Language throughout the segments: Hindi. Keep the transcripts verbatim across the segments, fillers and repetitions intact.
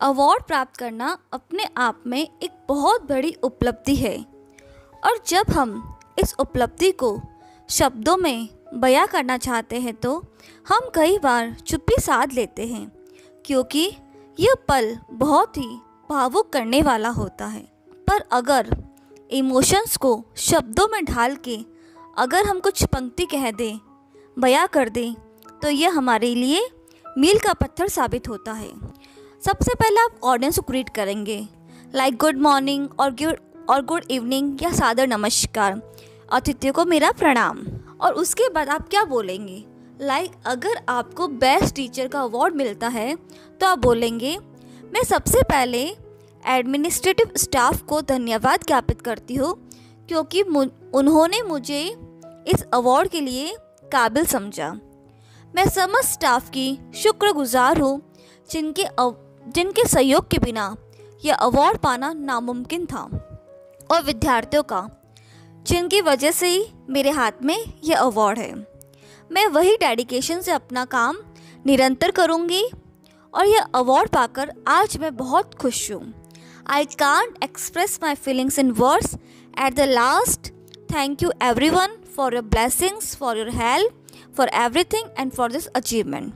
अवार्ड प्राप्त करना अपने आप में एक बहुत बड़ी उपलब्धि है और जब हम इस उपलब्धि को शब्दों में बयां करना चाहते हैं तो हम कई बार चुप्पी साध लेते हैं क्योंकि यह पल बहुत ही भावुक करने वाला होता है। पर अगर इमोशंस को शब्दों में ढाल के अगर हम कुछ पंक्ति कह दें, बयां कर दें, तो यह हमारे लिए मील का पत्थर साबित होता है। सबसे पहले आप ऑडियंस को ग्रीट करेंगे लाइक गुड मॉर्निंग और गुड और गुड इवनिंग या सादर नमस्कार, अतिथियों को मेरा प्रणाम। और उसके बाद आप क्या बोलेंगे, लाइक like, अगर आपको बेस्ट टीचर का अवार्ड मिलता है तो आप बोलेंगे मैं सबसे पहले एडमिनिस्ट्रेटिव स्टाफ को धन्यवाद ज्ञापित करती हूँ क्योंकि उन्होंने मुझे इस अवार्ड के लिए काबिल समझा। मैं समस्त स्टाफ की शुक्रगुजार हूँ जिनके जिनके सहयोग के बिना यह अवार्ड पाना नामुमकिन था, और विद्यार्थियों का जिनकी वजह से ही मेरे हाथ में यह अवार्ड है। मैं वही डेडिकेशन से अपना काम निरंतर करूँगी और यह अवार्ड पाकर आज मैं बहुत खुश हूँ। I can't express my feelings in words at the last. Thank you everyone for your blessings, for your help, for everything and for this achievement.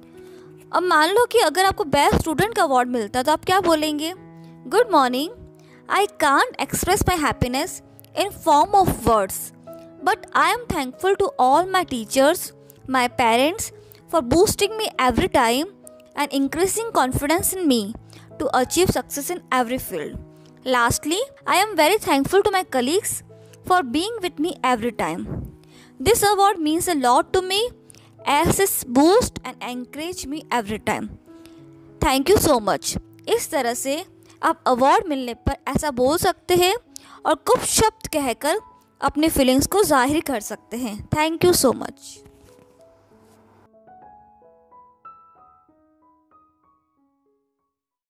अब मान लो कि अगर आपको बेस्ट स्टूडेंट का अवार्ड मिलता है तो आप क्या बोलेंगे, good morning, I can't express my happiness in form of words, but I am thankful to all my teachers, my parents for boosting me every time and increasing confidence in me to achieve success in every field. Lastly, I am very thankful to my colleagues for being with me every time. This award means a lot to me as it boosts and encourages me every time. Thank you so much. इस तरह से आप अवार्ड मिलने पर ऐसा बोल सकते हैं और कुछ शब्द कहकर अपने फीलिंग्स को जाहिर कर सकते हैं। Thank you so much.